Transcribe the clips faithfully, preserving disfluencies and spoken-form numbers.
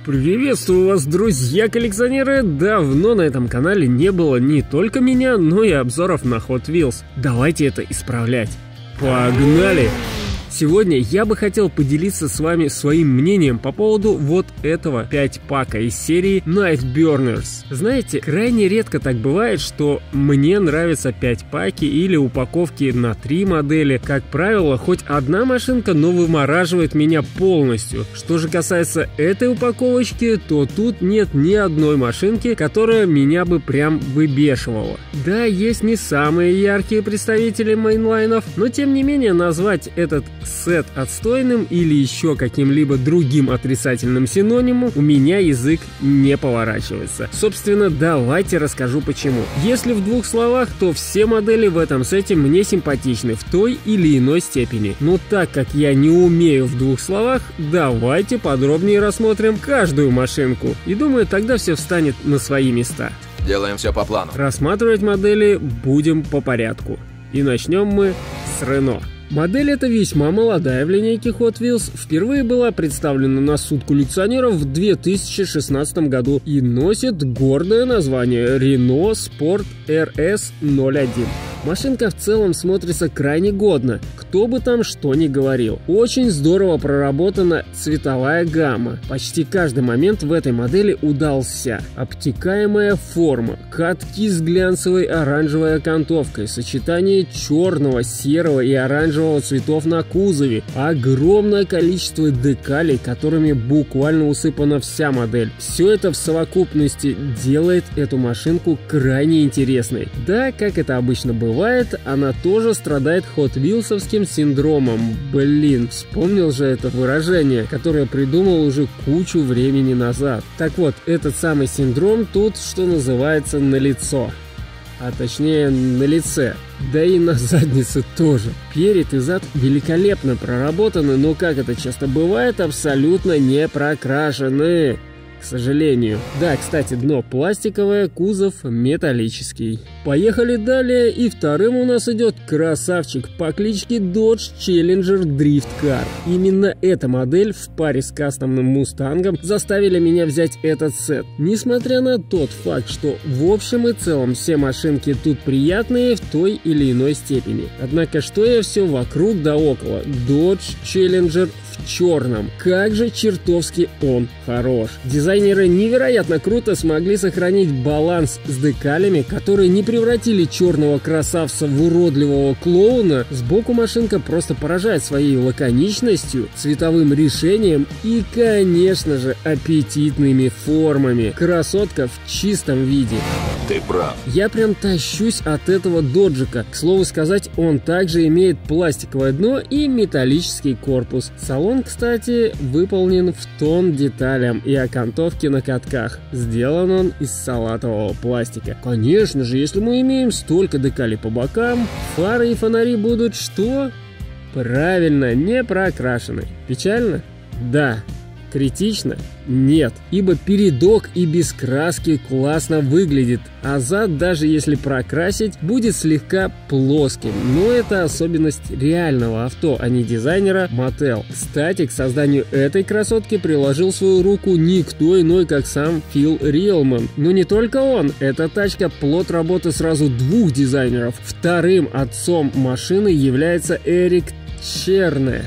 Приветствую вас, друзья-коллекционеры! Давно на этом канале не было не только меня, но и обзоров на Hot Wheels. Давайте это исправлять. Погнали! Сегодня я бы хотел поделиться с вами своим мнением по поводу вот этого пять пака из серии Nightburners. Знаете, крайне редко так бывает, что мне нравятся пять паки или упаковки на три модели. Как правило, хоть одна машинка, но вымораживает меня полностью. Что же касается этой упаковочки, то тут нет ни одной машинки, которая меня бы прям выбешивала. Да, есть не самые яркие представители мейнлайнов, но тем не менее назвать этот сет отстойным или еще каким-либо другим отрицательным синонимом у меня язык не поворачивается. Собственно, давайте расскажу почему. Если в двух словах, то все модели в этом сете мне симпатичны в той или иной степени. Но так как я не умею в двух словах, давайте подробнее рассмотрим каждую машинку. И думаю, тогда все встанет на свои места. Делаем все по плану. Рассматривать модели будем по порядку. И начнем мы с Renault. Модель эта весьма молодая в линейке Hot Wheels, впервые была представлена на суд коллекционеров в две тысячи шестнадцатом году и носит гордое название Renault Sport эр эс ноль один. Машинка в целом смотрится крайне годно, кто бы там что ни говорил. Очень здорово проработана цветовая гамма. Почти каждый момент в этой модели удался. Обтекаемая форма, катки с глянцевой оранжевой окантовкой, сочетание черного, серого и оранжевого цветов на кузове, огромное количество декалей, которыми буквально усыпана вся модель. Все это в совокупности делает эту машинку крайне интересной. Да, как это обычно бывает, Бывает, она тоже страдает хотвилсовским синдромом. Блин, вспомнил же это выражение, которое придумал уже кучу времени назад. Так вот, этот самый синдром тут, что называется, налицо. А точнее, на лице. Да и на заднице тоже. Перед и зад великолепно проработаны, но, как это часто бывает, абсолютно не прокрашены. К сожалению. Да, кстати, дно пластиковое, кузов металлический. Поехали далее, и вторым у нас идет красавчик по кличке Dodge Challenger Drift Car. Именно эта модель в паре с кастомным Мустангом заставили меня взять этот сет. Несмотря на тот факт, что в общем и целом все машинки тут приятные в той или иной степени. Однако, что я все вокруг да около. Dodge Challenger в черном. Как же чертовски он хорош. Дизайнеры невероятно круто смогли сохранить баланс с декалями, которые не превратили черного красавца в уродливого клоуна. Сбоку машинка просто поражает своей лаконичностью, цветовым решением и, конечно же, аппетитными формами. Красотка в чистом виде. Ты прав. Я прям тащусь от этого доджика. К слову сказать, он также имеет пластиковое дно и металлический корпус. Салон, кстати, выполнен в тон деталям и окантовке на катках. Сделан он из салатового пластика. Конечно же, если мы имеем столько декалей по бокам, фары и фонари будут что? Правильно, не прокрашены. Печально? Да. Критично? Нет, ибо передок и без краски классно выглядит, а зад, даже если прокрасить, будет слегка плоским. Но это особенность реального авто, а не дизайнера Mattel. Кстати, к созданию этой красотки приложил свою руку никто иной, как сам Фил Риэлман. Но не только он, эта тачка плод работы сразу двух дизайнеров. Вторым отцом машины является Эрик Черне.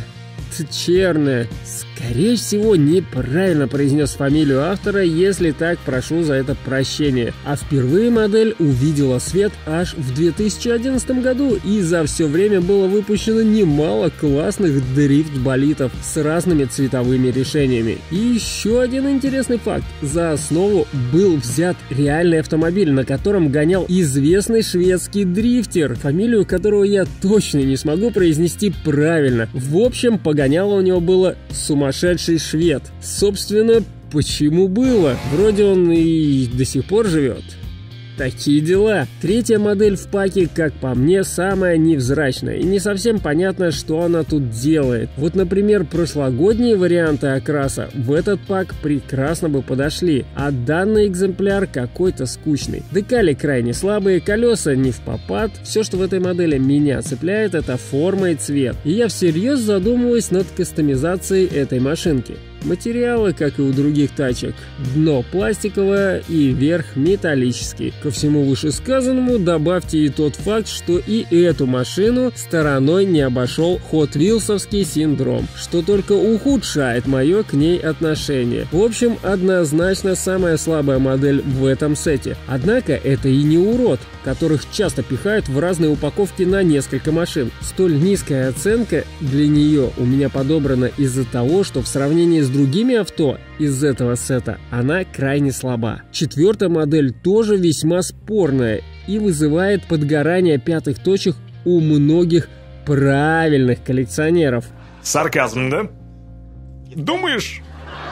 Черне. Скорее всего, неправильно произнес фамилию автора, если так, прошу за это прощения. А впервые модель увидела свет аж в две тысячи одиннадцатом году, и за все время было выпущено немало классных дрифт-болидов с разными цветовыми решениями. И еще один интересный факт. За основу был взят реальный автомобиль, на котором гонял известный шведский дрифтер, фамилию которого я точно не смогу произнести правильно. В общем, погоняло у него было сумасшедший швед. Собственно, почему было? Вроде он и до сих пор живет. Такие дела. Третья модель в паке, как по мне, самая невзрачная. И не совсем понятно, что она тут делает. Вот, например, прошлогодние варианты окраса в этот пак прекрасно бы подошли. А данный экземпляр какой-то скучный. Декали крайне слабые, колеса не впопад. Все, что в этой модели меня цепляет, это форма и цвет. И я всерьез задумываюсь над кастомизацией этой машинки. Материалы, как и у других тачек, дно пластиковое и верх металлический. Ко всему вышесказанному добавьте и тот факт, что и эту машину стороной не обошел Hot Wheels'овский синдром, что только ухудшает мое к ней отношение. В общем, однозначно самая слабая модель в этом сете. Однако это и не урод, которых часто пихают в разные упаковки на несколько машин. Столь низкая оценка для нее у меня подобрана из-за того, что в сравнении с другими авто из этого сета она крайне слаба. Четвертая модель тоже весьма спорная и вызывает подгорание пятых точек у многих правильных коллекционеров. Сарказм, да? Думаешь?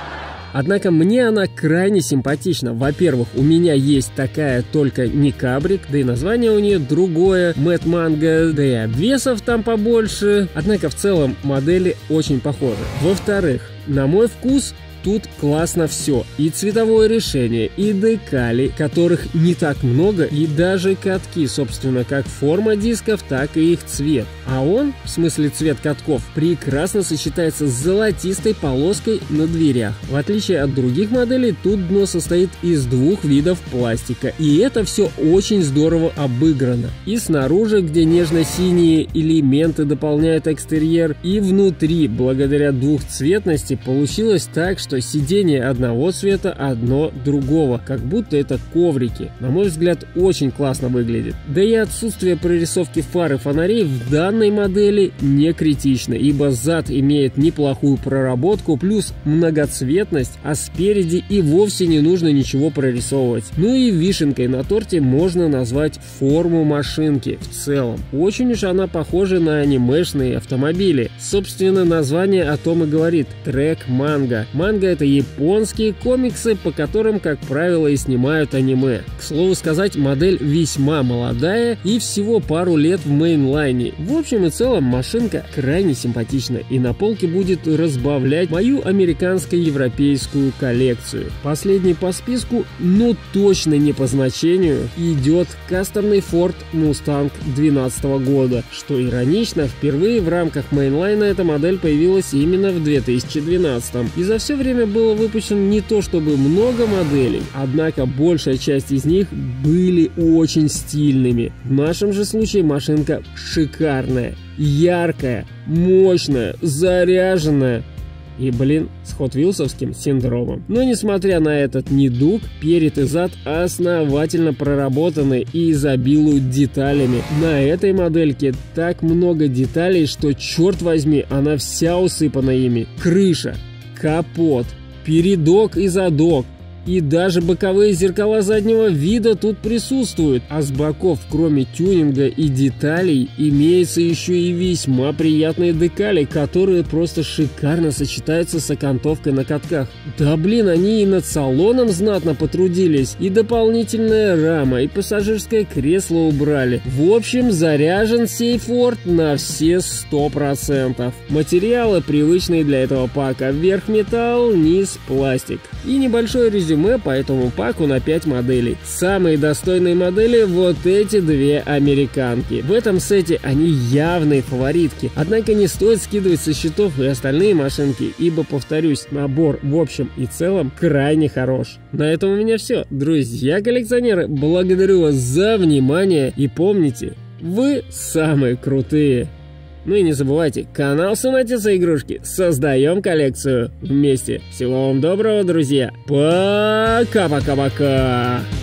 Однако мне она крайне симпатична. Во-первых, у меня есть такая, только не кабрик, да и название у нее другое, Mad Mango, да и обвесов там побольше. Однако в целом модели очень похожи. Во-вторых, на мой вкус тут классно все. И цветовое решение, и декали, которых не так много, и даже катки, собственно, как форма дисков, так и их цвет. А он, в смысле цвет катков, прекрасно сочетается с золотистой полоской на дверях. В отличие от других моделей, тут дно состоит из двух видов пластика. И это все очень здорово обыграно. И снаружи, где нежно-синие элементы дополняют экстерьер, и внутри, благодаря двухцветности, получилось так, что что сиденье одного цвета, одно другого, как будто это коврики. На мой взгляд, очень классно выглядит. Да и отсутствие прорисовки фар и фонарей в данной модели не критично, ибо зад имеет неплохую проработку, плюс многоцветность, а спереди и вовсе не нужно ничего прорисовывать. Ну и вишенкой на торте можно назвать форму машинки в целом. Очень уж она похожа на анимешные автомобили. Собственно, название о том и говорит – трек манга. Манга — это японские комиксы, по которым, как правило, и снимают аниме. К слову сказать, модель весьма молодая и всего пару лет в мейнлайне. В общем и целом, машинка крайне симпатична и на полке будет разбавлять мою американско-европейскую коллекцию. Последний по списку, но точно не по значению, идет кастомный Ford Mustang две тысячи двенадцатого года. Что иронично, впервые в рамках мейнлайна эта модель появилась именно в две тысячи двенадцатом. И за все время было выпущено не то чтобы много моделей, однако большая часть из них были очень стильными. В нашем же случае машинка шикарная, яркая, мощная, заряженная и, блин, с Hot Wheels'овским синдромом. Но несмотря на этот недуг, перед и зад основательно проработаны и изобилуют деталями. На этой модельке так много деталей, что, черт возьми, она вся усыпана ими. Крыша, капот, передок и задок, и даже боковые зеркала заднего вида тут присутствуют. А с боков, кроме тюнинга и деталей, имеются еще и весьма приятные декали, которые просто шикарно сочетаются с окантовкой на катках. Да блин, они и над салоном знатно потрудились, и дополнительная рама, и пассажирское кресло убрали. В общем, заряжен сей Ford на все сто процентов. Материалы привычные для этого пака: верх металл, низ пластик. И небольшое резюме по этому паку на пять моделей. Самые достойные модели — вот эти две американки. В этом сете они явные фаворитки. Однако не стоит скидывать со счетов и остальные машинки, ибо, повторюсь, набор в общем и целом крайне хорош. На этом у меня все. Друзья-коллекционеры, благодарю вас за внимание и помните, вы самые крутые. Ну и не забывайте, канал Сын-Отец Игрушки. Создаем коллекцию вместе. Всего вам доброго, друзья. Пока-пока-пока.